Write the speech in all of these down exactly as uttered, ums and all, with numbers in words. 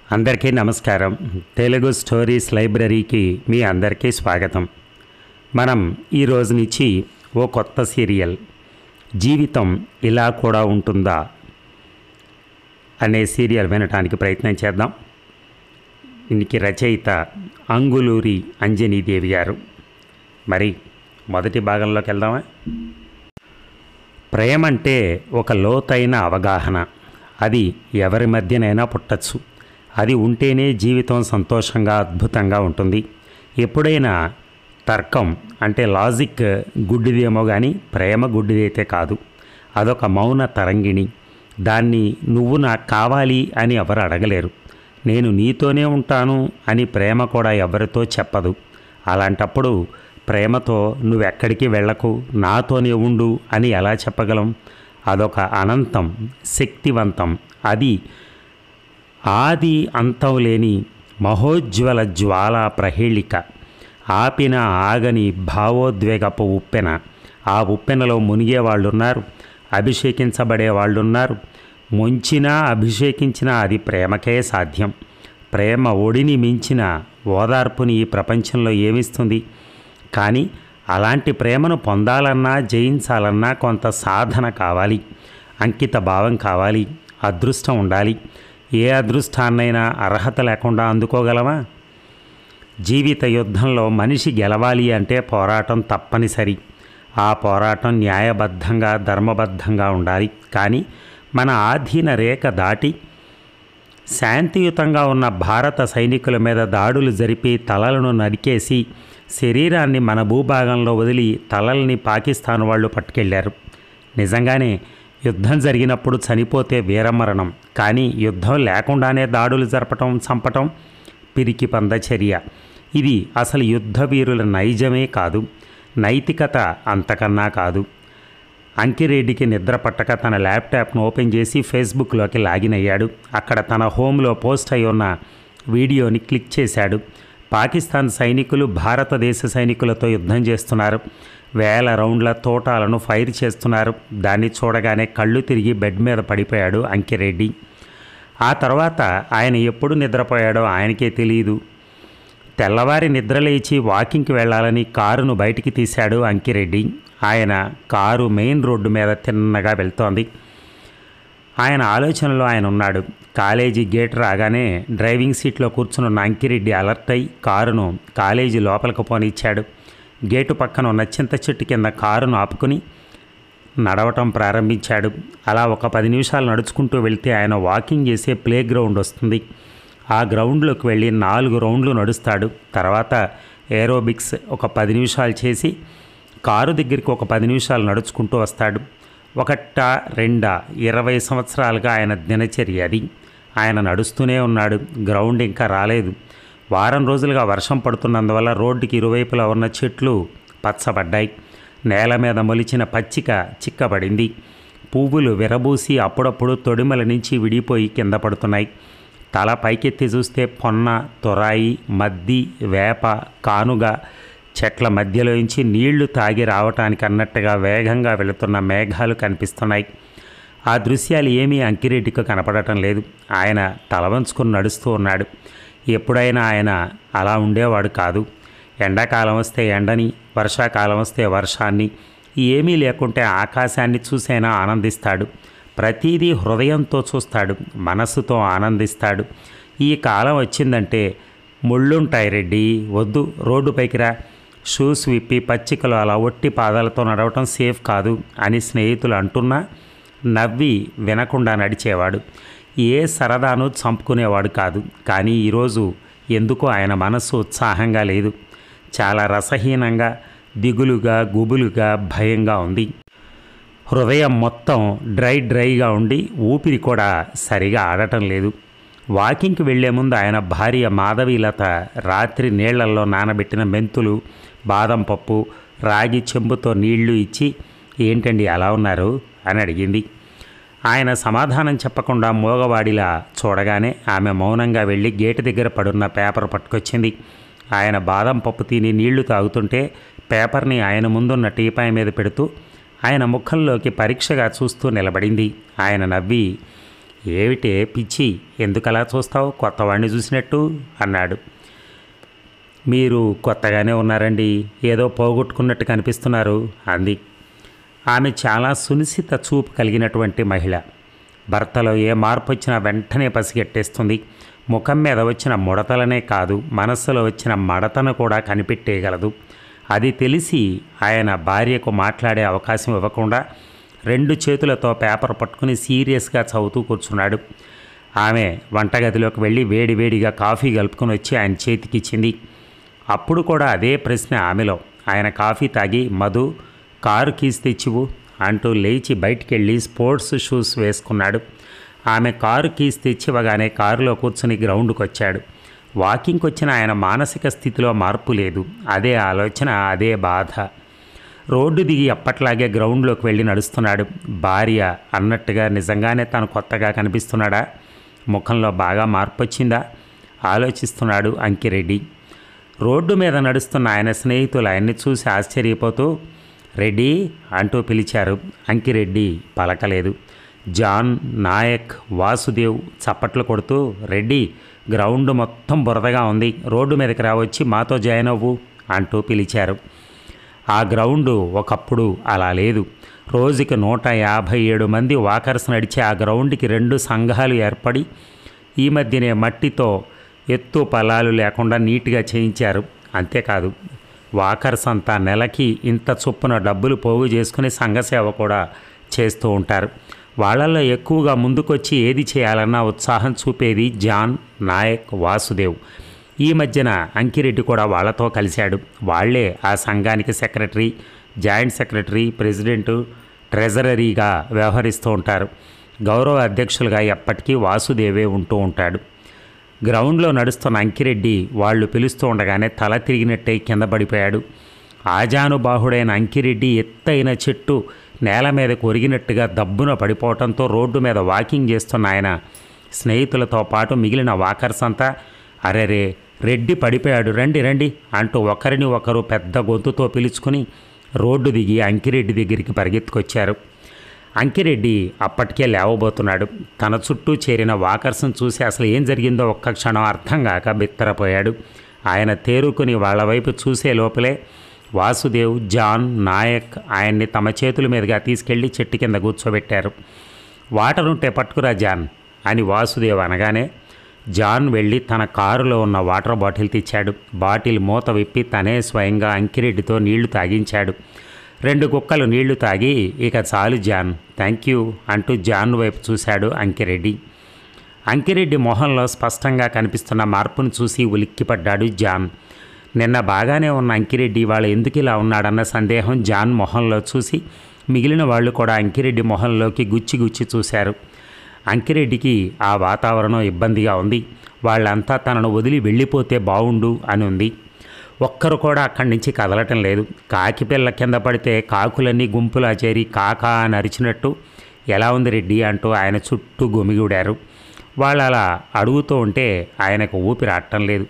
అందరికీ నమస్కారం. తెలుగు స్టోరీస్ లైబ్రరీకి మీ అందరికీ స్వాగతం. మనం ఈ రోజు నుంచి ఓ కొత్త సీరియల్ జీవితం ఇలా కూడా ఉంటుందా అనే సీరియల్ వినటానికి ప్రయత్నం చేద్దాం. దీనికి రచయిత అంగులూరి అంజనీదేవి గారు. మరి మొదటి భాగంలోకి వెళ్దామా? ప్రేమ అంటే ఒక లోతైన అవగాహన. అది ఎవరి మధ్యనైనా పుట్టచ్చు. అది ఉంటేనే జీవితం సంతోషంగా అద్భుతంగా ఉంటుంది. ఎప్పుడైనా తర్కం అంటే లాజిక్ గుడ్డిదేమో కానీ ప్రేమ గుడ్డిదైతే కాదు. అదొక మౌన తరంగిణి. దాన్ని నువ్వు నాకు కావాలి అని ఎవరు అడగలేరు. నేను నీతోనే ఉంటాను అని ప్రేమ కూడా ఎవరితో చెప్పదు. అలాంటప్పుడు ప్రేమతో నువ్వెక్కడికి వెళ్ళకు, నాతోనే ఉండు అని ఎలా చెప్పగలం? అదొక అనంతం, శక్తివంతం, అది ఆది అంతం లేని మహోజ్వల జ్వాల ప్రహేళిక. ఆపిన ఆగని భావోద్వేగపు ఉప్పెన. ఆ ఉప్పెనలో మునిగే వాళ్ళున్నారు, అభిషేకించబడే వాళ్ళున్నారు. ముంచినా అభిషేకించినా అది ప్రేమకే సాధ్యం. ప్రేమ ఒడిని మించిన ఓదార్పుని ఈ ప్రపంచంలో ఏమిస్తుంది? కానీ అలాంటి ప్రేమను పొందాలన్నా జయించాలన్నా కొంత సాధన కావాలి, అంకిత భావం కావాలి, అదృష్టం ఉండాలి. ఏ అదృష్టాన్నైనా అర్హత లేకుండా అందుకోగలమా? జీవిత యుద్ధంలో మనిషి గెలవాలి అంటే పోరాటం తప్పనిసరి. ఆ పోరాటం న్యాయబద్ధంగా ధర్మబద్ధంగా ఉండాలి. కానీ మన ఆధీన రేఖ దాటి శాంతియుతంగా ఉన్న భారత సైనికుల మీద దాడులు జరిపి తలలను నరికేసి శరీరాన్ని మన భూభాగంలో వదిలి తలల్ని పాకిస్తాన్ వాళ్ళు పట్టుకెళ్లారు. నిజంగానే యుద్ధం జరిగినప్పుడు చనిపోతే వీరమరణం. కానీ యుద్ధం లేకుండానే దాడులు జరపటం, చంపటం పిరికి పంద చర్య. ఇది అసలు యుద్ధ వీరుల నైజమే కాదు, నైతికత అంతకన్నా కాదు. అంకిరెడ్డికి నిద్ర పట్టక తన ల్యాప్టాప్ను ఓపెన్ చేసి ఫేస్బుక్లోకి లాగిన్ అయ్యాడు. అక్కడ తన హోమ్లో పోస్ట్ అయి ఉన్న వీడియోని క్లిక్ చేశాడు. పాకిస్తాన్ సైనికులు భారతదేశ సైనికులతో యుద్ధం చేస్తున్నారు. వేల రౌండ్ల తోటాలను ఫైర్ చేస్తున్నారు. దాన్ని చూడగానే కళ్ళు తిరిగి బెడ్ మీద పడిపోయాడు అంకిరెడ్డి. ఆ తర్వాత ఆయన ఎప్పుడు నిద్రపోయాడో ఆయనకే తెలియదు. తెల్లవారి నిద్రలేచి వాకింగ్కి వెళ్ళాలని కారును బయటికి తీశాడు అంకిరెడ్డి. ఆయన కారు మెయిన్ రోడ్డు మీద తిన్నగా వెళ్తోంది. ఆయన ఆలోచనలో ఆయన ఉన్నాడు. కాలేజీ గేట్ రాగానే డ్రైవింగ్ సీట్లో కూర్చున్న అంకిరెడ్డి అలర్ట్ అయి కారును కాలేజీ లోపలికి పోనిచ్చాడు. గేటు పక్కన ఉన్న చింత చెట్టు కింద కారును ఆపుకుని నడవటం ప్రారంభించాడు. అలా ఒక పది నిమిషాలు నడుచుకుంటూ వెళ్తే ఆయన వాకింగ్ చేసే ప్లే గ్రౌండ్ వస్తుంది. ఆ గ్రౌండ్లోకి వెళ్ళి నాలుగు రౌండ్లు నడుస్తాడు. తర్వాత ఏరోబిక్స్ ఒక పది నిమిషాలు చేసి కారు దగ్గరికి ఒక పది నిమిషాలు నడుచుకుంటూ వస్తాడు. ఒకట రెండా ఇరవై సంవత్సరాలుగా ఆయన దినచర్య అది. ఆయన నడుస్తూనే ఉన్నాడు. గ్రౌండ్ ఇంకా రాలేదు. వారం రోజులుగా వర్షం పడుతున్నందువల్ల రోడ్డుకి ఇరువైపులా ఉన్న చెట్లు పచ్చబడ్డాయి. నేల మీద మొలిచిన పచ్చిక చిక్కబడింది. పువ్వులు విరబూసి అప్పుడప్పుడు తొడిమల నుంచి విడిపోయి కింద పడుతున్నాయి. తల పైకెత్తి చూస్తే పొన్న, తొరాయి, మద్ది, వేప, కానుగ చెట్ల మధ్యలోంచి నీళ్లు తాగి రావటానికి అన్నట్టుగా వేగంగా వెళుతున్న మేఘాలు కనిపిస్తున్నాయి. ఆ దృశ్యాలు ఏమీ అంకిరెడ్డికి కనపడటం లేదు. ఆయన తల వంచుకుని నడుస్తూ ఉన్నాడు. ఎప్పుడైనా ఆయన అలా ఉండేవాడు కాదు. ఎండాకాలం వస్తే ఎండని, వర్షాకాలం వస్తే వర్షాన్ని, ఏమీ లేకుంటే ఆకాశాన్ని చూసైనా ఆనందిస్తాడు. ప్రతీదీ హృదయంతో చూస్తాడు, మనస్సుతో ఆనందిస్తాడు. ఈ కాలం వచ్చిందంటే ముళ్ళుంటాయి రెడ్డి, వద్దు, రోడ్డు పైకి రా, షూస్ విప్పి పచ్చికలు అలా ఒట్టి పాదాలతో నడవటం సేఫ్ కాదు అని స్నేహితులు అంటున్నా నవ్వి వినకుండా నడిచేవాడు. ఏ సరదాను చంపుకునేవాడు కాదు. కానీ ఈరోజు ఎందుకో ఆయన మనస్సు ఉత్సాహంగా లేదు. చాలా రసహీనంగా, దిగులుగా, గుబులుగా, భయంగా ఉంది. హృదయం మొత్తం డ్రై డ్రైగా ఉండి ఊపిరి కూడా సరిగా ఆడటం లేదు. వాకింగ్కి వెళ్లే ముందు ఆయన భార్య మాధవీలత రాత్రి నీళ్లల్లో నానబెట్టిన మెంతులు, బాదం పప్పు, రాగి చెంబుతో నీళ్లు ఇచ్చి ఏంటండి అలా ఉన్నారు అని అడిగింది. ఆయన సమాధానం చెప్పకుండా మోగవాడిలా చూడగానే ఆమె మౌనంగా వెళ్ళి గేటు దగ్గర పడున్న పేపర్ పట్టుకొచ్చింది. ఆయన బాదం పప్పు తిని నీళ్లు తాగుతుంటే పేపర్ని ఆయన ముందున్న టీపాయ్ మీద పెడుతూ ఆయన ముఖంలోకి పరీక్షగా చూస్తూ నిలబడింది. ఆయన నవ్వి, ఏమిటే పిచ్చి, ఎందుకలా చూస్తావు, కొత్తవాడిని చూసినట్టు అన్నాడు. మీరు కొత్తగానే ఉన్నారండి, ఏదో పోగొట్టుకున్నట్టు కనిపిస్తున్నారు అంది. ఆమె చాలా సునిశ్చిత చూపు కలిగినటువంటి మహిళ. భర్తలో ఏ మార్పు వచ్చినా వెంటనే పసిగట్టేస్తుంది. ముఖం మీద వచ్చిన ముడతలనే కాదు, మనస్సులో వచ్చిన మడతను కూడా కనిపెట్టేయగలదు. అది తెలిసి ఆయన భార్యకు మాట్లాడే అవకాశం ఇవ్వకుండా రెండు చేతులతో పేపర్ పట్టుకుని సీరియస్గా చదువుతూ కూర్చున్నాడు. ఆమె వంటగదిలోకి వెళ్ళి వేడి వేడిగా కాఫీ కలుపుకొని వచ్చి ఆయన చేతికిచ్చింది. అప్పుడు కూడా అదే ప్రశ్న ఆమెలో. ఆయన కాఫీ తాగి, మధు కారు కీస్ తెచ్చివు అంటూ లేచి బయటికెళ్ళి స్పోర్ట్స్ షూస్ వేసుకున్నాడు. ఆమె కారు కీస్ తెచ్చివ్వగానే కారులో కూర్చుని గ్రౌండ్కి వచ్చాడు. వాకింగ్కి వచ్చిన ఆయన మానసిక స్థితిలో మార్పు లేదు. అదే ఆలోచన, అదే బాధ. రోడ్డు దిగి అప్పట్లాగే గ్రౌండ్లోకి వెళ్ళి నడుస్తున్నాడు. భార్య అన్నట్టుగా నిజంగానే తను కొత్తగా కనిపిస్తున్నాడా, ముఖంలో బాగా మార్పు వచ్చిందా ఆలోచిస్తున్నాడు అంకిరెడ్డి. రోడ్డు మీద నడుస్తున్న ఆయన స్నేహితులు ఆయన్ని చూసి ఆశ్చర్యపోతూ రెడ్డి అంటూ పిలిచారు. అంకిరెడ్డి పలకలేదు. జాన్, నాయక్, వాసుదేవ్ చప్పట్లు కొడుతూ రెడ్డి గ్రౌండ్ మొత్తం బురదగా ఉంది, రోడ్డు మీదకి రావచ్చి మాతో జాయిన్ అవ్వు అంటూ పిలిచారు. ఆ గ్రౌండు ఒకప్పుడు అలా లేదు. రోజుకి నూట యాభై ఏడు మంది వాకర్స్ నడిచే ఆ గ్రౌండ్కి రెండు సంఘాలు ఏర్పడి ఈ మధ్యనే మట్టితో ఎత్తు పల్లాలు లేకుండా నీట్గా చేయించారు. అంతేకాదు, వాకర్స్ అంతా నెలకి ఇంత చొప్పున డబ్బులు పోగు చేసుకుని సంఘసేవ కూడా చేస్తూ ఉంటారు. వాళ్ళల్లో ఎక్కువగా ముందుకొచ్చి ఏది చేయాలన్నా ఉత్సాహం చూపేది జాన్, నాయక్, వాసుదేవ్. ఈ మధ్యన అంకిరెడ్డి కూడా వాళ్ళతో కలిశాడు. వాళ్లే ఆ సంఘానికి సెక్రటరీ, జాయింట్ సెక్రటరీ, ప్రెసిడెంటు, ట్రెజరరీగా వ్యవహరిస్తూ ఉంటారు. గౌరవ అధ్యక్షులుగా ఎప్పటికీ వాసుదేవే ఉంటూ ఉంటాడు. గ్రౌండ్లో నడుస్తున్న అంకిరెడ్డి వాళ్ళు పిలుస్తూ ఉండగానే తల తిరిగినట్టే కింద పడిపోయాడు. ఆజానుబాహుడైన అంకిరెడ్డి ఎత్తైన చెట్టు నేల మీద కొరిగినట్టుగా దబ్బున పడిపోవడంతో రోడ్డు మీద వాకింగ్ చేస్తున్న ఆయన స్నేహితులతో పాటు మిగిలిన వాకర్స్ అంతా అరెరే రెడ్డి పడిపోయాడు, రండి రండి అంటూ ఒకరిని ఒకరు పెద్ద గొంతుతో పిలుచుకుని రోడ్డు దిగి అంకిరెడ్డి దగ్గరికి పరిగెత్తుకొచ్చారు. అంకిరెడ్డి అప్పటికే లేవబోతున్నాడు. తన చుట్టూ చేరిన వాకర్స్ను చూసి అసలు ఏం జరిగిందో ఒక్క క్షణం అర్థం కాక బిత్తరపోయాడు. ఆయన తేరుకుని వాళ్ళ వైపు చూసే లోపలే వాసుదేవ్, జాన్, నాయక్ ఆయన్ని తమ చేతుల మీదుగా తీసుకెళ్లి చెట్టు కింద కూర్చోబెట్టారు. వాటర్ ఉంటే పట్టుకురా జాన్ అని వాసుదేవ్ అనగానే జాన్ వెళ్ళి తన కారులో ఉన్న వాటర్ బాటిల్ తెచ్చాడు. బాటిల్ మూత విప్పి తనే స్వయంగా అంకిరెడ్డితో నీళ్లు తాగించాడు. రెండు కుక్కలు నీళ్లు తాగి ఇక చాలు జాన్, థ్యాంక్ యూ అంటూ జాన్ వైపు చూశాడు అంకిరెడ్డి. అంకిరెడ్డి మొహంలో స్పష్టంగా కనిపిస్తున్న మార్పును చూసి ఉలిక్కిపడ్డాడు జాన్. నిన్న బాగానే ఉన్న అంకిరెడ్డి ఇవాళ ఎందుకు ఇలా ఉన్నాడన్న సందేహం జాన్ మొహంలో చూసి మిగిలిన వాళ్ళు కూడా అంకిరెడ్డి మొహంలోకి గుచ్చి గుచ్చి చూశారు. అంకిరెడ్డికి ఆ వాతావరణం ఇబ్బందిగా ఉంది. వాళ్ళంతా తనను వదిలి వెళ్ళిపోతే బావుండు అని ఉంది. ఒక్కరు కూడా అక్కడి నుంచి కదలటం లేదు. కాకి పిల్ల కింద పడితే కాకులన్నీ గుంపులా చేరి కాకా అని అరిచినట్టు ఎలా ఉంది రెడ్డి అంటూ ఆయన చుట్టూ గుమిగూడారు. వాళ్ళు అలా అడుగుతూ ఉంటే ఆయనకు ఊపిరి ఆడటం లేదు.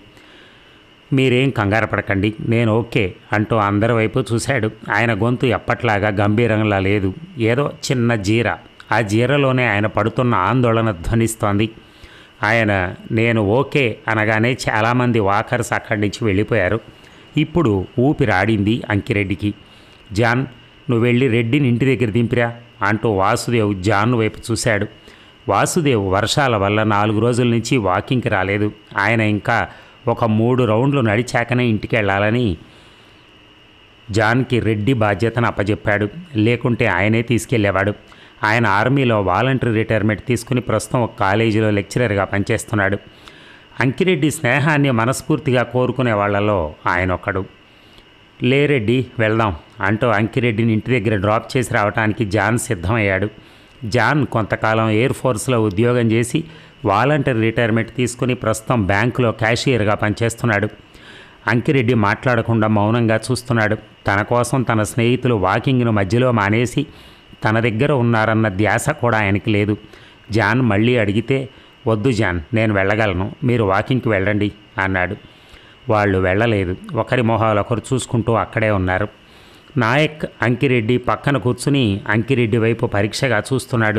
మీరేం కంగారు పడకండి, నేను ఓకే అంటూ అందరి వైపు చూశాడు. ఆయన గొంతు ఎప్పట్లాగా గంభీరంగా లేదు, ఏదో చిన్న జీర. ఆ జీరలోనే ఆయన పడుతున్న ఆందోళన ధ్వనిస్తోంది. ఆయన నేను ఓకే అనగానే చాలామంది వాకర్స్ అక్కడి నుంచి వెళ్ళిపోయారు. ఇప్పుడు ఊపిరాడింది అంకిరెడ్డికి. జాన్, నువ్వు వెళ్ళి రెడ్డిని ఇంటి దగ్గర దింపిరా అంటూ వాసుదేవ్ జాన్ వైపు చూశాడు. వాసుదేవ్ వర్షాల వల్ల నాలుగు రోజుల నుంచి వాకింగ్కి రాలేదు. ఆయన ఇంకా ఒక మూడు రౌండ్లు నడిచాకనే ఇంటికి వెళ్ళాలని జాన్కి రెడ్డి బాధ్యతను అప్పచెప్పాడు. లేకుంటే ఆయనే తీసుకెళ్లేవాడు. ఆయన ఆర్మీలో వాలంటరీ రిటైర్మెంట్ తీసుకుని ప్రస్తుతం ఒక కాలేజీలో లెక్చరర్గా పనిచేస్తున్నాడు. అంకిరెడ్డి స్నేహాన్ని మనస్ఫూర్తిగా కోరుకునే వాళ్లలో ఆయన ఒకడు. లే రెడ్డి వెళ్దాం అంటూ అంకిరెడ్డిని ఇంటి దగ్గర డ్రాప్ చేసి రావడానికి జాన్ సిద్ధమయ్యాడు. జాన్ కొంతకాలం ఎయిర్ ఫోర్స్లో ఉద్యోగం చేసి వాలంటరీ రిటైర్మెంట్ తీసుకుని ప్రస్తుతం బ్యాంకులో క్యాషియర్గా పనిచేస్తున్నాడు. అంకిరెడ్డి మాట్లాడకుండా మౌనంగా చూస్తున్నాడు. తన కోసం తన స్నేహితులు వాకింగ్ను మధ్యలో మానేసి తన దగ్గర ఉన్నారన్న ధ్యాస కూడా ఆయనకి లేదు. జాన్ మళ్ళీ అడిగితే, వద్దు జాన్, నేను వెళ్ళగలను, మీరు వాకింగ్కి వెళ్ళండి అన్నాడు. వాళ్ళు వెళ్ళలేదు. ఒకరి మొహాలు ఒకరు చూసుకుంటూ అక్కడే ఉన్నారు. నాయక్ అంకిరెడ్డి పక్కన కూర్చుని అంకిరెడ్డి వైపు పరీక్షగా చూస్తున్నాడు.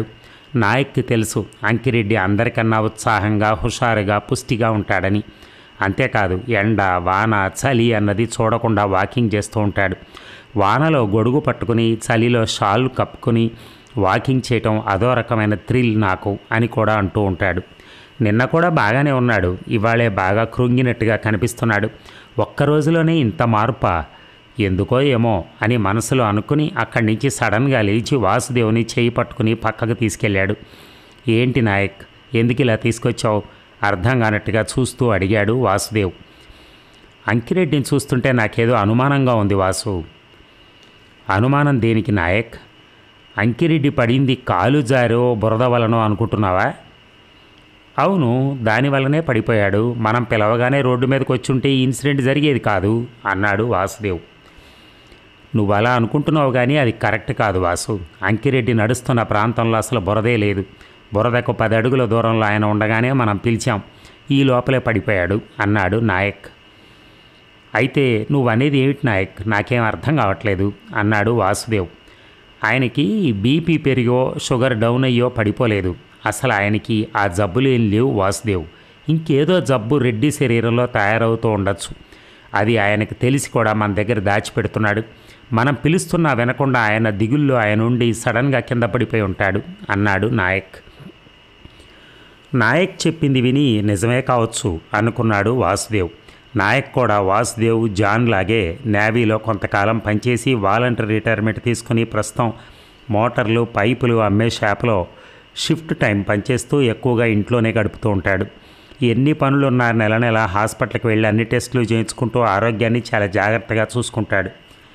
నాయక్కి తెలుసు అంకిరెడ్డి అందరికన్నా ఉత్సాహంగా హుషారుగా పుష్టిగా ఉంటాడని. అంతేకాదు ఎండ వాన చలి అన్నది చూడకుండా వాకింగ్ చేస్తూ ఉంటాడు. వానలో గొడుగు పట్టుకుని చలిలో షాల్ కప్పుకుని వాకింగ్ చేయటం అదో రకమైన థ్రిల్ నాకు అని కూడా అంటూ ఉంటాడు. నిన్న కూడా బాగానే ఉన్నాడు, ఇవాళే బాగా కృంగినట్టుగా కనిపిస్తున్నాడు. ఒక్క రోజులోనే ఇంత మార్పా, ఎందుకో ఏమో అని మనసులో అనుకుని అక్కడి నుంచి సడన్గా లేచి వాసుదేవుని చేయి పట్టుకుని పక్కకు తీసుకెళ్ళాడు. ఏంటి నాయక్, ఎందుకు ఇలా తీసుకొచ్చావు అర్థం కానట్టుగా చూస్తూ అడిగాడు వాసుదేవ్. అంకిరెడ్డిని చూస్తుంటే నాకేదో అనుమానంగా ఉంది వాసు. అనుమానం దేనికి నాయక్? అంకిరెడ్డి పడింది కాలు జారో బురద వలనో అనుకుంటున్నావా? అవును, దానివల్లనే పడిపోయాడు. మనం పిలవగానే రోడ్డు మీదకి వచ్చుంటే ఈ ఇన్సిడెంట్ జరిగేది కాదు అన్నాడు వాసుదేవ్. నువ్వు అలా అనుకుంటున్నావు కానీ అది కరెక్ట్ కాదు వాసు. అంకిరెడ్డి నడుస్తున్న ప్రాంతంలో అసలు బురదే లేదు. బురదకు పది అడుగుల దూరంలో ఆయన ఉండగానే మనం పిలిచాం, ఈ లోపలే పడిపోయాడు అన్నాడు నాయక్. అయితే నువ్వు అనేది ఏమిటి నాయక్, నాకేం అర్థం కావట్లేదు అన్నాడు వాసుదేవ్. ఆయనకి బీపీ పెరిగో షుగర్ డౌన్ అయ్యో పడిపోలేదు. అసలు ఆయనకి ఆ జబ్బులు ఏం లేవు వాసుదేవ్. ఇంకేదో జబ్బు రెడ్డి శరీరంలో తయారవుతూ ఉండొచ్చు. అది ఆయనకు తెలిసి కూడా మన దగ్గర దాచిపెడుతున్నాడు. మనం పిలుస్తున్నా వినకుండా ఆయన దిగుల్లో ఆయన ఉండి సడన్గా కింద పడిపోయి ఉంటాడు అన్నాడు నాయక్. నాయక్ చెప్పింది విని నిజమే కావచ్చు అనుకున్నాడు వాసుదేవ్. నాయక్ కూడా వాసుదేవ్ జాన్ లాగే నేవీలో కొంతకాలం పనిచేసి వాలంటరీ రిటైర్మెంట్ తీసుకుని ప్రస్తుతం మోటార్లు పైపులు అమ్మే షాప్లో షిఫ్ట్ టైం పనిచేస్తూ ఎక్కువగా ఇంట్లోనే గడుపుతూ ఉంటాడు. ఎన్ని పనులున్నా నెల నెల హాస్పిటల్కి వెళ్ళి అన్ని టెస్టులు చేయించుకుంటూ ఆరోగ్యాన్ని చాలా జాగ్రత్తగా చూసుకుంటాడు.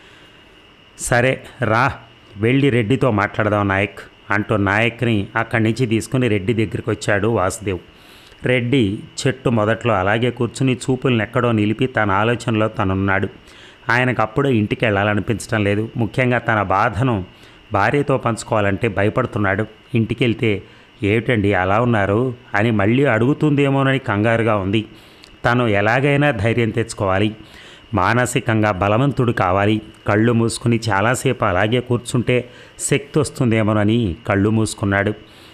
సరే రా, వెళ్ళి రెడ్డితో మాట్లాడదాం నాయక్ అంటూ నాయక్ని అక్కడి నుంచి తీసుకుని రెడ్డి దగ్గరికి వచ్చాడు వాసుదేవ్. రెడ్డి చెట్టు మొదట్లో అలాగే కూర్చుని చూపులను ఎక్కడో నిలిపి తన ఆలోచనలో తనున్నాడు. ఆయనకు అప్పుడే ఇంటికి వెళ్ళాలనిపించడం లేదు. ముఖ్యంగా తన బాధను భార్యతో పంచుకోవాలంటే భయపడుతున్నాడు. ఇంటికి వెళ్తే ఏమిటండి అలా ఉన్నారు అని మళ్ళీ అడుగుతుందేమోనని కంగారుగా ఉంది. తను ఎలాగైనా ధైర్యం తెచ్చుకోవాలి, మానసికంగా బలవంతుడు కావాలి. కళ్ళు మూసుకుని చాలాసేపు అలాగే కూర్చుంటే శక్తి వస్తుందేమోనని కళ్ళు మూసుకున్నాడు.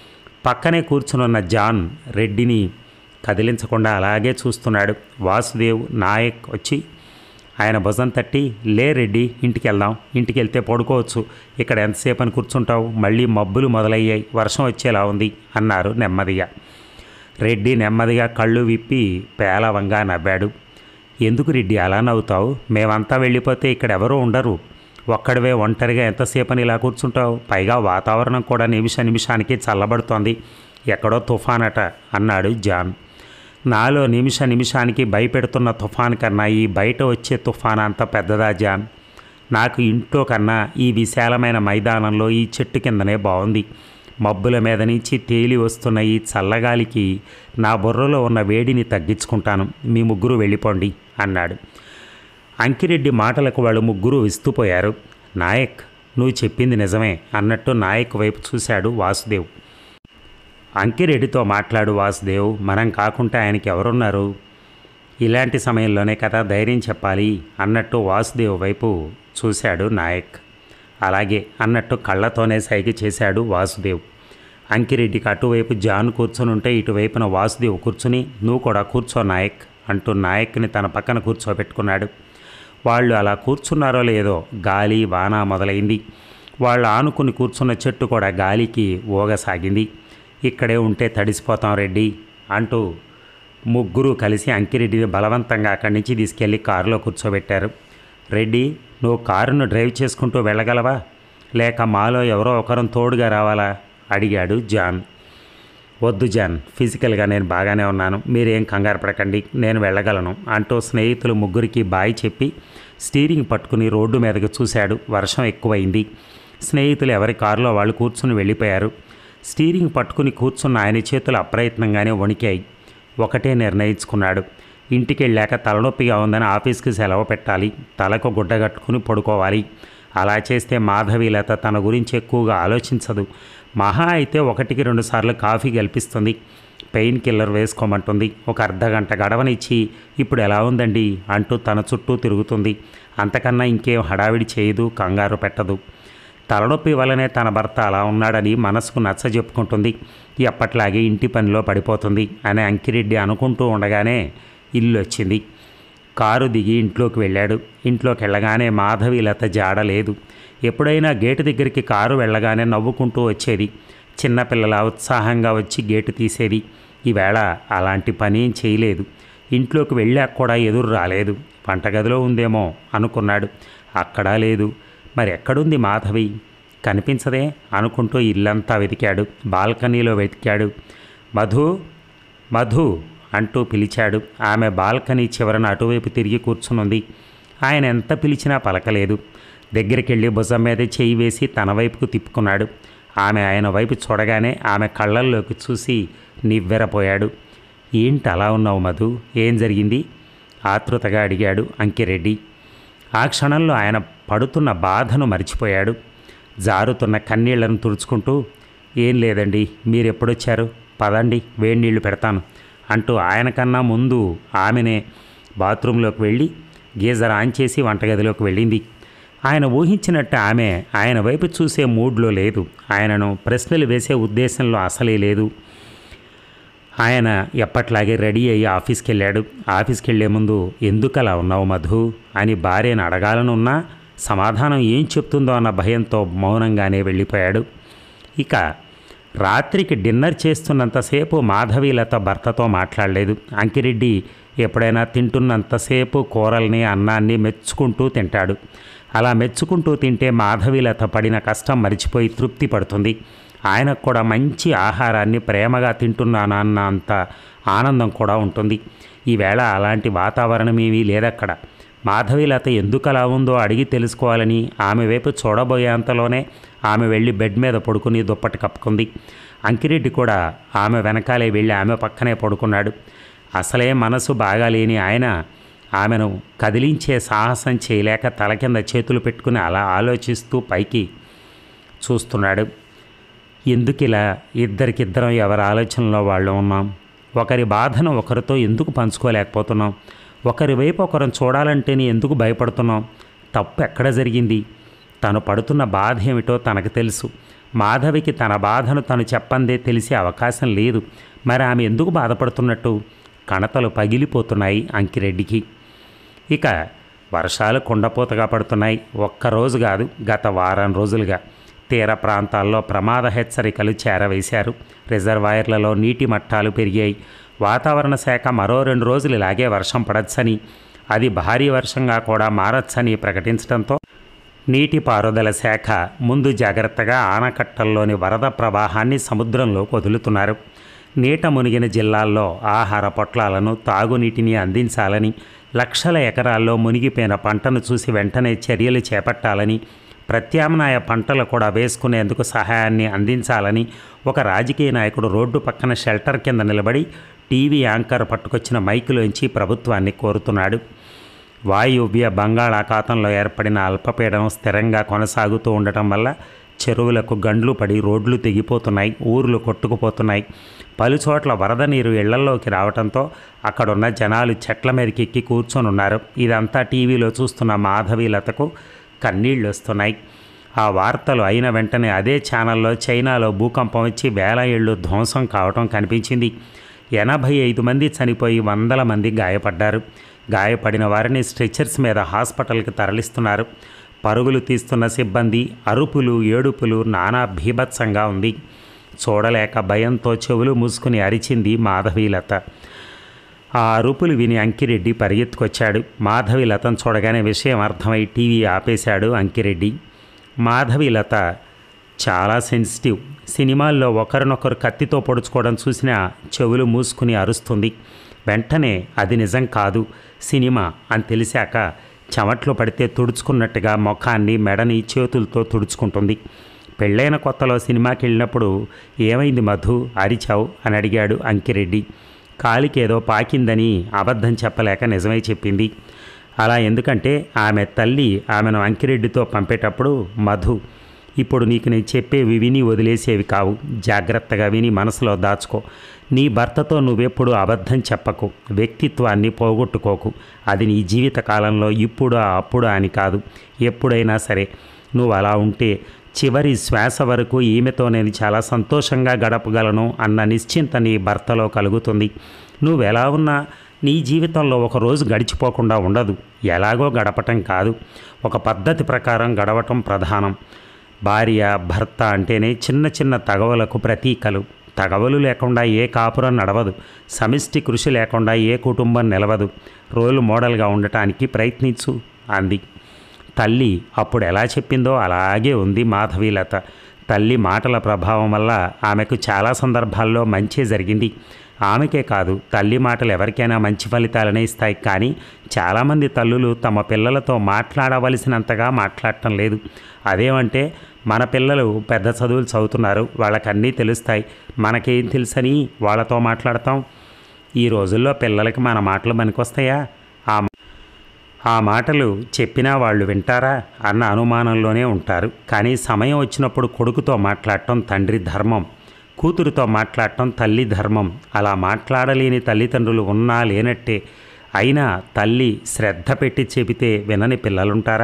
పక్కనే కూర్చునున్న జాన్ రెడ్డిని కదిలించకుండా అలాగే చూస్తున్నాడు. వాసుదేవ్ నాయక్ వచ్చి ఆయన భుజం తట్టి, లే రెడ్డి, ఇంటికి వెళ్దాం, ఇంటికి వెళ్తే పడుకోవచ్చు, ఇక్కడ ఎంతసేపు అని కూర్చుంటావు, మళ్ళీ మబ్బులు మొదలయ్యాయి, వర్షం వచ్చేలా ఉంది అన్నారు నెమ్మదిగా. రెడ్డి నెమ్మదిగా కళ్ళు విప్పి పేలవంగా నవ్వాడు. ఎందుకు రెడ్డి అలా నవ్వుతావు? మేమంతా వెళ్ళిపోతే ఇక్కడ ఎవరూ ఉండరు, ఒక్కడివే ఒంటరిగా ఎంతసేపని ఇలా కూర్చుంటావు? పైగా వాతావరణం కూడా నిమిష నిమిషానికి చల్లబడుతోంది, ఎక్కడో తుఫానట అన్నాడు జాన్. నాలో నిమిష నిమిషానికి భయపెడుతున్న తుఫాన్ కన్నా ఈ బయట వచ్చే తుఫాన్ అంత పెద్దదా జాన్? నాకు ఇంట్లో కన్నా ఈ విశాలమైన మైదానంలో ఈ చెట్టు కిందనే బాగుంది. మబ్బుల మీద నుంచి తేలి వస్తున్న ఈ చల్లగాలికి నా బుర్రలో ఉన్న వేడిని తగ్గించుకుంటాను. మీ ముగ్గురు వెళ్ళిపోండి అన్నాడు. అంకిరెడ్డి మాటలకు వాళ్ళు ముగ్గురు విస్తుపోయారు. నాయక్, నువ్వు చెప్పింది నిజమే అన్నట్టు నాయక్ వైపు చూశాడు వాసుదేవ్. అంకిరెడ్డితో మాట్లాడు వాసుదేవ్, మనం కాకుంటే ఆయనకి ఎవరున్నారు? ఇలాంటి సమయంలోనే కదా ధైర్యం చెప్పాలి అన్నట్టు వాసుదేవ్ వైపు చూశాడు నాయక్. అలాగే అన్నట్టు కళ్ళతోనే సైగ చేశాడు వాసుదేవ్. అంకిరెడ్డికి అటువైపు జాన్ కూర్చొని ఉంటే ఇటువైపున వాసుదేవ్ కూర్చుని, నువ్వు కూడా కూర్చో నాయక్ అంటూ నాయక్ని తన పక్కన కూర్చోబెట్టుకున్నాడు. వాళ్ళు అలా కూర్చున్నారో లేదో గాలి వాన మొదలైంది. వాళ్ళు ఆనుకుని కూర్చున్న చెట్టు కూడా గాలికి ఊగసాగింది. ఇక్కడే ఉంటే తడిసిపోతాం రెడ్డి అంటూ ముగ్గురు కలిసి అంకిరెడ్డిని బలవంతంగా అక్కడి నుంచి తీసుకెళ్ళి కారులో కూర్చోబెట్టారు. రెడ్డి, నువ్వు కారును డ్రైవ్ చేసుకుంటూ వెళ్ళగలవా, లేక మాలో ఎవరో ఒకరం తోడుగా రావాలా అడిగాడు జాన్. వద్దు జాన్, ఫిజికల్గా నేను బాగానే ఉన్నాను, మీరేం కంగారు పడకండి, నేను వెళ్ళగలను అంటూ స్నేహితులు ముగ్గురికి బాయ్ చెప్పి స్టీరింగ్ పట్టుకుని రోడ్డు మీదకి చూశాడు. వర్షం ఎక్కువైంది. స్నేహితులు ఎవరి కారులో వాళ్ళు కూర్చుని వెళ్ళిపోయారు. స్టీరింగ్ పట్టుకుని కూర్చున్న ఆయన చేతులు అప్రయత్నంగానే వణికాయి. ఒకటే నిర్ణయించుకున్నాడు, ఇంటికి వెళ్ళాక తలనొప్పిగా ఉందని ఆఫీస్కి సెలవు పెట్టాలి, తలకు గుడ్డ కట్టుకుని పడుకోవాలి. అలా చేస్తే మాధవీలత తన గురించి ఎక్కువగా ఆలోచించదు. మహా అయితే ఒకటికి రెండు సార్లు కాఫీ కల్పిస్తుంది, పెయిన్ కిల్లర్ వేసుకోమంటుంది, ఒక అర్ధ గంట గడవనిచ్చి ఇప్పుడు ఎలా ఉందండి అంటూ తన చుట్టూ తిరుగుతుంది. అంతకన్నా ఇంకేం హడావిడి చేయదు, కంగారు పెట్టదు. తలనొప్పి వల్లనే తన భర్త అలా ఉన్నాడని మనసుకు నచ్చ చెప్పుకుంటుంది. ఎప్పట్లాగే ఇంటి పనిలో పడిపోతుంది అని అంకిరెడ్డి అనుకుంటూ ఉండగానే ఇల్లు వచ్చింది. కారు దిగి ఇంట్లోకి వెళ్ళాడు. ఇంట్లోకి వెళ్ళగానే మాధవీలత జాడలేదు. ఎప్పుడైనా గేటు దగ్గరికి కారు వెళ్ళగానే నవ్వుకుంటూ వచ్చేది. చిన్నపిల్లల ఉత్సాహంగా వచ్చి గేటు తీసేది. ఈవేళ అలాంటి పని చేయలేదు. ఇంట్లోకి వెళ్ళాక కూడా ఎదురు రాలేదు. వంటగదిలో ఉందేమో అనుకున్నాడు. అక్కడా లేదు. మరి ఎక్కడుంది మాధవి? కనిపించదే అనుకుంటూ ఇల్లంతా వెతికాడు. బాల్కనీలో వెతికాడు. మధు, మధు అంటూ పిలిచాడు. ఆమె బాల్కనీ చివరన అటువైపు తిరిగి కూర్చునుంది. ఆయన ఎంత పిలిచినా పలకలేదు. దగ్గరికి వెళ్ళి భుజం మీద చేయి వేసి తన వైపుకు తిప్పుకున్నాడు. ఆమె ఆయన వైపు చూడగానే ఆమె కళ్ళల్లోకి చూసి నివ్వెరపోయాడు. ఏంటి అలా ఉన్నావు మధు? ఏం జరిగింది? ఆతృతగా అడిగాడు అంకిరెడ్డి. ఆ క్షణంలో ఆయన పడుతున్న బాధను మరిచిపోయాడు. జారుతున్న కన్నీళ్లను తుడుచుకుంటూ, ఏం లేదండి, మీరెప్పుడొచ్చారు? పదండి, వేడి నీళ్లు పెడతాను అంటూ ఆయన కన్నా ముందు ఆమెనే బాత్రూంలోకి వెళ్ళి గీజర్ ఆన్ చేసి వంటగదిలోకి వెళ్ళింది. ఆయన ఊహించినట్టు ఆమె ఆయన వైపు చూసే మూడ్లో లేదు. ఆయనను ప్రశ్నలు వేసే ఉద్దేశంలో అసలే లేదు. ఆయన ఎప్పట్లాగే రెడీ అయ్యి ఆఫీస్కి వెళ్ళాడు. ఆఫీస్కి వెళ్ళే ముందు ఎందుకు అలా ఉన్నావు మధు అని భార్యను అడగాలనున్నా సమాధానం ఏం చెప్తుందో అన్న భయంతో మౌనంగానే వెళ్ళిపోయాడు. ఇక రాత్రికి డిన్నర్ చేస్తున్నంతసేపు మాధవీలత భర్తతో మాట్లాడలేదు. అంకిరెడ్డి ఎప్పుడైనా తింటున్నంతసేపు కూరల్ని అన్నాన్ని మెచ్చుకుంటూ తింటాడు. అలా మెచ్చుకుంటూ తింటే మాధవీలత పడిన కష్టం మరిచిపోయి తృప్తి పడుతుంది. ఆయనకు కూడా మంచి ఆహారాన్ని ప్రేమగా తింటున్నాను అన్న అంత ఆనందం కూడా ఉంటుంది. ఈవేళ అలాంటి వాతావరణం ఏమీ లేదక్కడ. మాధవీలత ఎందుకు అలా ఉందో అడిగి తెలుసుకోవాలని ఆమె వైపు చూడబోయేంతలోనే ఆమె వెళ్ళి బెడ్ మీద పడుకుని దుప్పటి కప్పుకుంది. అంకిరెడ్డి కూడా ఆమె వెనకాలే వెళ్ళి ఆమె పక్కనే పడుకున్నాడు. అసలే మనసు బాగాలేని ఆయన ఆమెను కదిలించే సాహసం చేయలేక తల కింద చేతులు పెట్టుకుని అలా ఆలోచిస్తూ పైకి చూస్తున్నాడు. ఎందుకు ఇలా ఇద్దరికిద్దరం ఎవరి ఆలోచనలో వాళ్ళు ఉన్నాం? ఒకరి బాధను ఒకరితో ఎందుకు పంచుకోలేకపోతున్నాం? ఒకరి వైపు ఒకరిని చూడాలంటేనే ఎందుకు భయపడుతున్నాం? తప్పు ఎక్కడ జరిగింది? తను పడుతున్న బాధ ఏమిటో తనకు తెలుసు. మాధవికి తన బాధను తను చెప్పందే తెలిసే అవకాశం లేదు. మరి ఆమె ఎందుకు బాధపడుతున్నట్టు? కణతలు పగిలిపోతున్నాయి అంకిరెడ్డికి. ఇక వర్షాలు కుండపోతగా పడుతున్నాయి. ఒక్కరోజు కాదు, గత వారం రోజులుగా తీర ప్రాంతాల్లో ప్రమాద హెచ్చరికలు చేరవేశారు. రిజర్వాయర్లలో నీటి మట్టాలు పెరిగాయి. వాతావరణ శాఖ మరో రెండు రోజులు ఇలాగే వర్షం పడచ్చని, అది భారీ వర్షంగా కూడా మారచ్చని ప్రకటించడంతో నీటిపారుదల శాఖ ముందు జాగ్రత్తగా ఆనకట్టల్లోని వరద ప్రవాహాన్ని సముద్రంలోకి వదులుతున్నారు. నీట మునిగిన జిల్లాల్లో ఆహార పొట్లాలను, తాగునీటిని అందించాలని, లక్షల ఎకరాల్లో మునిగిపోయిన పంటను చూసి వెంటనే చర్యలు చేపట్టాలని, ప్రత్యామ్నాయ పంటలు కూడా వేసుకునేందుకు సహాయాన్ని అందించాలని ఒక రాజకీయ నాయకుడు రోడ్డు పక్కన షెల్టర్ కింద నిలబడి టీవీ యాంకర్ పట్టుకొచ్చిన మైకులోంచి ప్రభుత్వాన్ని కోరుతున్నాడు. వాయువ్య బంగాళాఖాతంలో ఏర్పడిన అల్పపీడనం స్థిరంగా కొనసాగుతూ ఉండటం వల్ల చెరువులకు గండ్లు పడి రోడ్లు తెగిపోతున్నాయి, ఊర్లు కొట్టుకుపోతున్నాయి. పలుచోట్ల వరద నీరు ఇళ్లల్లోకి రావడంతో అక్కడున్న జనాలు చెట్ల మీదకి ఎక్కి కూర్చొనున్నారు. ఇదంతా టీవీలో చూస్తున్న మాధవీలతకు కన్నీళ్ళు వస్తున్నాయి. ఆ వార్తలు అయిన వెంటనే అదే ఛానల్లో చైనాలో భూకంపం వచ్చి వేల ఏళ్ళు ధ్వంసం కావటం కనిపించింది. ఎనభై ఐదు మంది చనిపోయి వందల మంది గాయపడ్డారు. గాయపడిన వారిని స్ట్రెచర్స్ మీద హాస్పిటల్కి తరలిస్తున్నారు. పరుగులు తీస్తున్న సిబ్బంది అరుపులు, ఏడుపులు నానా భీభత్సంగా ఉంది. చూడలేక భయంతో చెవులు మూసుకుని అరిచింది మాధవీలత. ఆ అరుపులు విని అంకిరెడ్డి పరిగెత్తుకొచ్చాడు. మాధవీలతను చూడగానే విషయం అర్థమై టీవీ ఆపేశాడు అంకిరెడ్డి. మాధవీలత చాలా సెన్సిటివ్. సినిమాల్లో ఒకరినొకరు కత్తితో పొడుచుకోవడం చూసినా చెవులు మూసుకుని అరుస్తుంది. వెంటనే అది నిజం కాదు, సినిమా అని తెలిసాక చెమట్లు పడితే తుడుచుకున్నట్టుగా ముఖాన్ని, మెడని చేతులతో తుడుచుకుంటుంది. పెళ్ళైన కొత్తలో సినిమాకి వెళ్ళినప్పుడు ఏమైంది మధు, అరిచావు అని అడిగాడు అంకిరెడ్డి. కాలికి ఏదో పాకిందని అబద్ధం చెప్పలేక నిజమై చెప్పింది. అలా ఎందుకంటే ఆమె తల్లి ఆమెను అంకిరెడ్డితో పంపేటప్పుడు, మధు ఇప్పుడు నీకు నేను చెప్పేవి విని వదిలేసేవి కావు, జాగ్రత్తగా విని మనసులో దాచుకో. నీ భర్తతో నువ్వెప్పుడు అబద్ధం చెప్పకు, వ్యక్తిత్వాన్ని పోగొట్టుకోకు. అది నీ జీవిత కాలంలో ఇప్పుడు అప్పుడు అని కాదు, ఎప్పుడైనా సరే. నువ్వు అలా ఉంటే చివరి శ్వాస వరకు ఈమెతో నేను చాలా సంతోషంగా గడపగలను అన్న నిశ్చింత నీ భర్తలో కలుగుతుంది. నువ్వెలా ఉన్నా నీ జీవితంలో ఒకరోజు గడిచిపోకుండా ఉండదు. ఎలాగో గడపటం కాదు, ఒక పద్ధతి ప్రకారం గడవటం ప్రధానం. భార్య భర్త అంటేనే చిన్న చిన్న తగవలకు ప్రతీకలు. తగవలు లేకుండా ఏ కాపురం నడవదు. సమిష్టి కృషి లేకుండా ఏ కుటుంబం నిలవదు. రోల్ మోడల్గా ఉండటానికి ప్రయత్నించు అంది. తల్లి అప్పుడు ఎలా చెప్పిందో అలాగే ఉంది మాధవీలత. తల్లి మాటల ప్రభావం వల్ల ఆమెకు చాలా సందర్భాల్లో మంచి జరిగింది. ఆమెకే కాదు, తల్లి మాటలు ఎవరికైనా మంచి ఫలితాలనే ఇస్తాయి. కానీ చాలామంది తల్లులు తమ పిల్లలతో మాట్లాడవలసినంతగా మాట్లాడటం లేదు. అదేమంటే మన పిల్లలు పెద్ద చదువులు చదువుతున్నారు, వాళ్ళకన్నీ తెలుస్తాయి, మనకేం తెలుసని వాళ్ళతో మాట్లాడతాం. ఈ రోజుల్లో పిల్లలకి మన మాటలు పనికొస్తాయా? ఆ ఆ మాటలు చెప్పినా వాళ్ళు వింటారా అన్న అనుమానంలోనే ఉంటారు. కానీ సమయం వచ్చినప్పుడు కొడుకుతో మాట్లాడటం తండ్రి ధర్మం, కూతురుతో మాట్లాడటం తల్లి ధర్మం. అలా మాట్లాడలేని తల్లిదండ్రులు ఉన్నా లేనట్టే. అయినా తల్లి శ్రద్ధ పెట్టి చెబితే వినని పిల్లలుంటారా?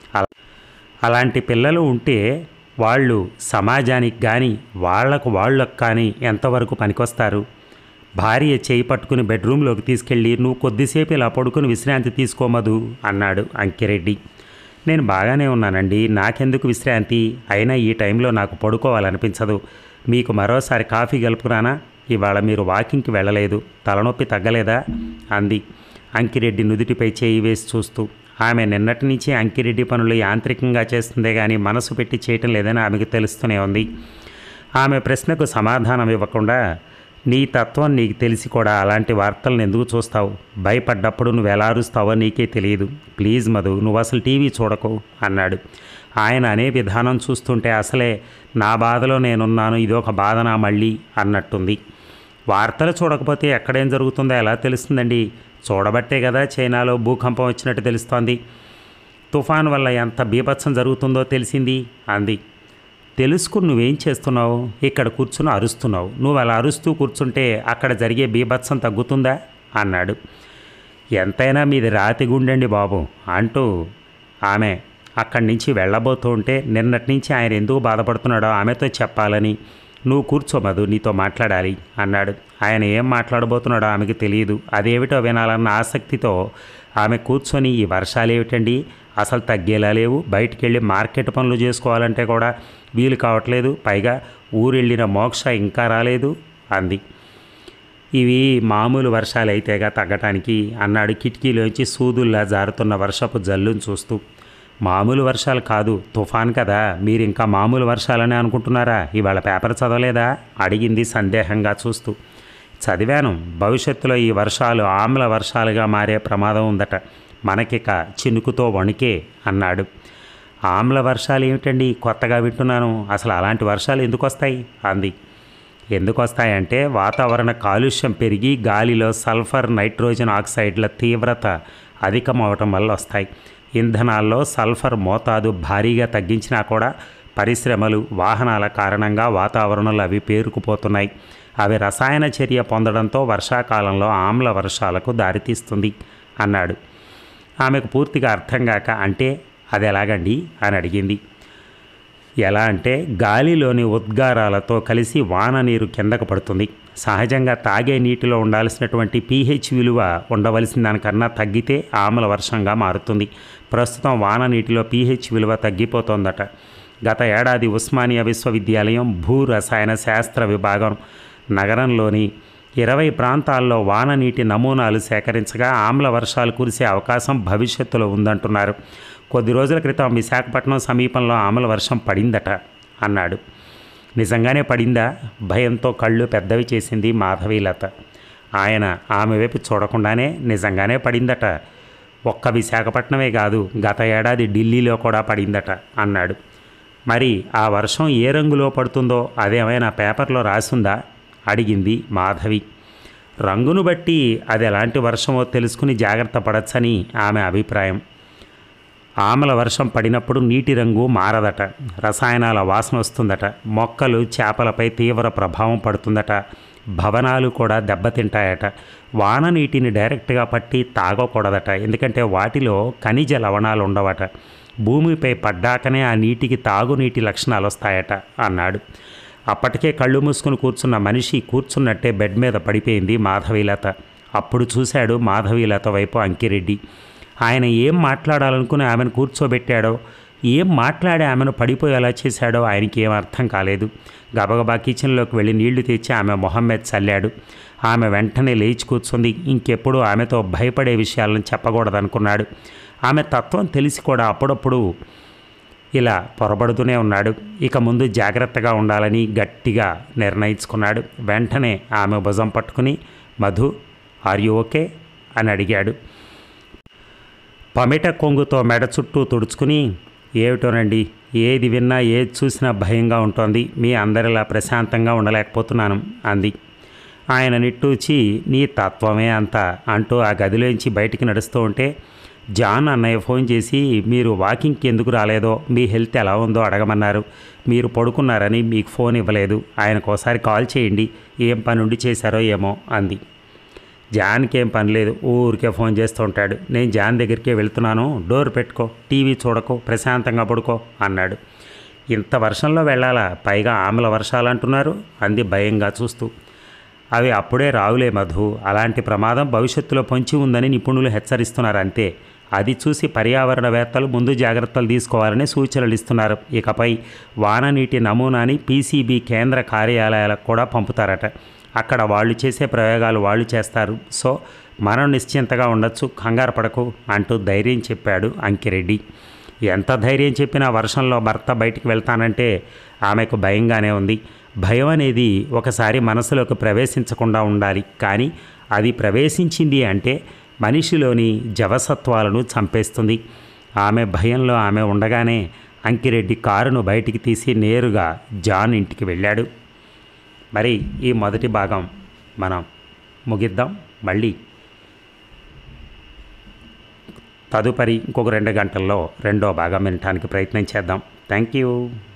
అలాంటి పిల్లలు ఉంటే వాళ్ళు సమాజానికి కానీ వాళ్లకు వాళ్ళకు కానీ ఎంతవరకు పనికొస్తారు? భార్య చేయి పట్టుకుని బెడ్రూమ్లోకి తీసుకెళ్ళి నువ్వు కొద్దిసేపు ఇలా పడుకుని విశ్రాంతి తీసుకోమదు అన్నాడు అంకిరెడ్డి. నేను బాగానే ఉన్నానండి, నాకెందుకు విశ్రాంతి? అయినా ఈ టైంలో నాకు పడుకోవాలనిపించదు. మీకు మరోసారి కాఫీ గలుపుకురానా? ఇవాళ మీరు వాకింగ్కి వెళ్ళలేదు, తలనొప్పి తగ్గలేదా అంది అంకిరెడ్డి నుదుటిపై చేయి వేసి చూస్తూ. ఆమె నిన్నటి నుంచి అంకిరెడ్డి పనులు యాంత్రికంగా చేస్తుందే కానీ మనసు పెట్టి చేయటం లేదని ఆమెకు తెలుస్తూనే ఉంది. ఆమె ప్రశ్నకు సమాధానం ఇవ్వకుండా, నీ తత్వం నీకు తెలిసి కూడా అలాంటి వార్తలను ఎందుకు చూస్తావు? భయపడ్డప్పుడు నువ్వు ఎలా అరుస్తావో నీకే తెలియదు. ప్లీజ్ మధు, నువ్వు అసలు టీవీ చూడకు అన్నాడు. ఆయన అనే విధానం చూస్తుంటే అసలే నా బాధలో నేనున్నాను, ఇదొక బాధనా మళ్ళీ అన్నట్టుంది. వార్తలు చూడకపోతే ఎక్కడేం జరుగుతుందో ఎలా తెలుస్తుందండి? చూడబట్టే కదా చైనాలో భూకంపం వచ్చినట్టు తెలుస్తోంది, తుఫాన్ వల్ల ఎంత బీభత్సం జరుగుతుందో తెలిసింది అంది. తెలుసుకుని నువ్వేం చేస్తున్నావు? ఇక్కడ కూర్చుని అరుస్తున్నావు. నువ్వు అలా అరుస్తూ కూర్చుంటే అక్కడ జరిగే బీభత్సం తగ్గుతుందా అన్నాడు. ఎంతైనా మీది రాతి గుండండి బాబు అంటూ ఆమె అక్కడి నుంచి వెళ్ళబోతూ ఉంటే, నిన్నటి నుంచి ఆయన ఎందుకు బాధపడుతున్నాడో ఆమెతో చెప్పాలని, నువ్వు కూర్చోమదు, నీతో మాట్లాడాలి అన్నాడు. ఆయన ఏం మాట్లాడబోతున్నాడో ఆమెకు తెలియదు. అదేమిటో వినాలన్న ఆసక్తితో ఆమె కూర్చొని, ఈ వర్షాలు ఏమిటండి అసలు తగ్గేలా లేవు, బయటికి వెళ్ళి మార్కెట్ పనులు చేసుకోవాలంటే కూడా వీలు కావట్లేదు, పైగా ఊరెళ్ళిన మోక్ష ఇంకా రాలేదు అంది. ఇవి మామూలు వర్షాలు అయితేగా తగ్గటానికి అన్నాడు కిటికీలోంచి సూదుల్లా జారుతున్న వర్షపు జల్లును చూస్తూ. మామూలు వర్షాలు కాదు, తుఫాన్ కదా, మీరు ఇంకా మామూలు వర్షాలనే అనుకుంటున్నారా? ఇవాళ పేపర్ చదవలేదా అడిగింది సందేహంగా చూస్తూ. చదివాను, భవిష్యత్తులో ఈ వర్షాలు ఆమ్ల వర్షాలుగా మారే ప్రమాదం ఉందట, మనకిక చినుకుతో వణికే అన్నాడు. ఆమ్ల వర్షాలు ఏమిటండి, కొత్తగా వింటున్నాను, అసలు అలాంటి వర్షాలు ఎందుకు వస్తాయి అంది. ఎందుకు వస్తాయంటే వాతావరణ కాలుష్యం పెరిగి గాలిలో సల్ఫర్ నైట్రోజన్ ఆక్సైడ్ల తీవ్రత అధికమవటం వల్ల వస్తాయి. ఇంధనాల్లో సల్ఫర్ మోతాదు భారీగా తగ్గించినా కూడా పరిశ్రమలు వాహనాల కారణంగా వాతావరణంలో అవి పేరుకుపోతున్నాయి. అవి రసాయన చర్య పొందడంతో వర్షాకాలంలో ఆమ్ల వర్షాలకు దారితీస్తుంది అన్నాడు. ఆమెకు పూర్తిగా అర్థం కాక, అంటే అది ఎలాగండి అని అడిగింది. ఎలా అంటే గాలిలోని ఉద్గారాలతో కలిసి వాన నీరు కిందకు పడుతుంది. సహజంగా తాగే నీటిలో ఉండాల్సినటువంటి పీహెచ్ విలువ ఉండవలసిన దానికన్నా తగ్గితే ఆమ్ల వర్షంగా మారుతుంది. ప్రస్తుతం వాన నీటిలో పీహెచ్ విలువ తగ్గిపోతోందట. గత ఏడాది ఉస్మానియా విశ్వవిద్యాలయం భూ రసాయన శాస్త్ర విభాగం నగరంలోని ఇరవై ప్రాంతాల్లో వాన నీటి నమూనాలు సేకరించగా ఆమ్ల వర్షాలు కురిసే అవకాశం భవిష్యత్తులో ఉందంటున్నారు. కొద్ది రోజుల క్రితం విశాఖపట్నం సమీపంలో ఆమ్ల వర్షం పడిందట అన్నాడు. నిజంగానే పడిందా? భయంతో కళ్ళు పెద్దవి చేసింది మాధవీలత. ఆయన ఆమె వైపు చూడకుండానే, నిజంగానే పడిందట, ఒక్క విశాఖపట్నమే కాదు, గత ఏడాది ఢిల్లీలో కూడా పడిందట అన్నాడు. మరి ఆ వర్షం ఏ రంగులో పడుతుందో అదేమైనా పేపర్లో రాసుందా అడిగింది మాధవి. రంగును బట్టి అది ఎలాంటి వర్షమో తెలుసుకుని జాగ్రత్త పడచ్చని ఆమె అభిప్రాయం. ఆమ్ల వర్షం పడినప్పుడు నీటి రంగు మారదట, రసాయనాల వాసన వస్తుందట, మొక్కలు చేపలపై తీవ్ర ప్రభావం పడుతుందట, భవనాలు కూడా దెబ్బతింటాయట. వాన నీటిని డైరెక్ట్గా పట్టి తాగకూడదట, ఎందుకంటే వాటిలో ఖనిజ లవణాలు ఉండవట. భూమిపై పడ్డాకనే ఆ నీటికి తాగునీటి లక్షణాలు వస్తాయట అన్నాడు. అప్పటికే కళ్ళు మూసుకుని కూర్చున్న మనిషి కూర్చున్నట్టే బెడ్ మీద పడిపోయింది మాధవీలత. అప్పుడు చూశాడు మాధవీలత వైపు అంకిరెడ్డి. ఆయన ఏం మాట్లాడాలనుకుని ఆమెను కూర్చోబెట్టాడో, ఏం మాట్లాడి ఆమెను పడిపోయేలా చేశాడో ఆయనకి ఏం అర్థం కాలేదు. గబగబా కిచెన్లోకి వెళ్ళి నీళ్లు తెచ్చి ఆమె మొహం మీద చల్లాడు. ఆమె వెంటనే లేచి కూర్చుంది. ఇంకెప్పుడు ఆమెతో భయపడే విషయాలను చెప్పకూడదనుకున్నాడు. ఆమె తత్వం తెలిసి కూడా అప్పుడప్పుడు ఇలా పొరబడుతూనే ఉన్నాడు. ఇక ముందు జాగ్రత్తగా ఉండాలని గట్టిగా నిర్ణయించుకున్నాడు. వెంటనే ఆమె భుజం పట్టుకుని, మధు, ఆర్ యు ఓకే అని అడిగాడు. పమిట కొంగుతో మెడ చుట్టూ తుడుచుకుని, ఏమిటోనండి, ఏది విన్నా ఏది చూసినా భయంగా ఉంటుంది, మీ అందరిలా ప్రశాంతంగా ఉండలేకపోతున్నాను అంది. ఆయన నిట్టూచి, నీ తత్వమే అంత అంటూ ఆ గదిలోంచి బయటికి నడుస్తూ ఉంటే, జాన్ అన్నయ్య ఫోన్ చేసి మీరు వాకింగ్కి ఎందుకు రాలేదో, మీ హెల్త్ ఎలా ఉందో అడగమన్నారు, మీరు పడుకున్నారని మీకు ఫోన్ ఇవ్వలేదు, ఆయనకు ఒకసారి కాల్ చేయండి, ఏం పని ఉండి చేశారో ఏమో అంది. జాన్కి ఏం పని లేదు, ఊరికే ఫోన్ చేస్తూ ఉంటాడు, నేను జాన్ దగ్గరికే వెళ్తున్నాను, డోర్ పెట్టుకో, టీవీ చూడకో, ప్రశాంతంగా పడుకో అన్నాడు. ఇంత వర్షంలో వెళ్ళాలా, పైగా ఆమెల వర్షాలు అంటున్నారు అంది భయంగా చూస్తూ. అవి అప్పుడే రావులే మధు, అలాంటి ప్రమాదం భవిష్యత్తులో పొంచి ఉందని నిపుణులు హెచ్చరిస్తున్నారు అంతే. అది చూసి పర్యావరణవేత్తలు ముందు జాగ్రత్తలు తీసుకోవాలని సూచనలు ఇస్తున్నారు. ఇకపై వాన నీటి నమూనాని పీసీబీ కేంద్ర కార్యాలయాలకు కూడా పంపుతారట. అక్కడ వాళ్ళు చేసే ప్రయోగాలు వాళ్ళు చేస్తారు. సో మనం నిశ్చింతగా ఉండొచ్చు, కంగారు పడకు అంటూ ధైర్యం చెప్పాడు అంకిరెడ్డి. ఎంత ధైర్యం చెప్పినా వర్షంలో భర్త బయటికి వెళ్తానంటే ఆమెకు భయంగానే ఉంది. భయం అనేది ఒకసారి మనసులోకి ప్రవేశించకుండా ఉండాలి, కానీ అది ప్రవేశించింది అంటే మనిషిలోని జవసత్వాలను చంపేస్తుంది. ఆమె భయంలో ఆమె ఉండగానే అంకిరెడ్డి కారును బయటికి తీసి నేరుగా జాన్ ఇంటికి వెళ్ళాడు. మరి ఈ మొదటి భాగం మనం ముగిద్దాం. మళ్ళీ తదుపరి ఇంకొక రెండు గంటల్లో రెండో భాగం వినటానికి ప్రయత్నం చేద్దాం. Thank you.